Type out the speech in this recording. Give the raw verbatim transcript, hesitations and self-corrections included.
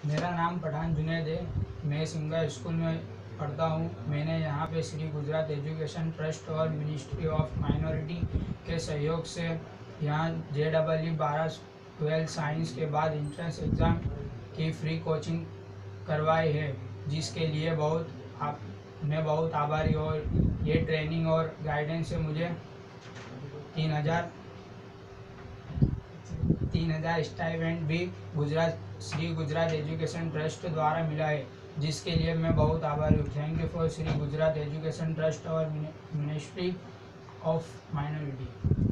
मेरा नाम पठान जुनैद है। मैं सिंगा स्कूल में पढ़ता हूँ। मैंने यहाँ पे श्री गुजरात एजुकेशन ट्रस्ट और मिनिस्ट्री ऑफ माइनॉरिटी के सहयोग से यहाँ जे डबल ई बारह ट्वेल्थ साइंस के बाद इंट्रेंस एग्ज़ाम की फ्री कोचिंग करवाई है, जिसके लिए बहुत आप मैं बहुत आभारी। और ये ट्रेनिंग और गाइडेंस से मुझे तीन हज़ार तीन हज़ार स्टाइपेंड भी गुजरात श्री गुजरात एजुकेशन ट्रस्ट द्वारा मिला है, जिसके लिए मैं बहुत आभारी हूँ। Thank you for Shri Gujarat education trust और मिनिस्ट्री ऑफ माइनॉरिटी।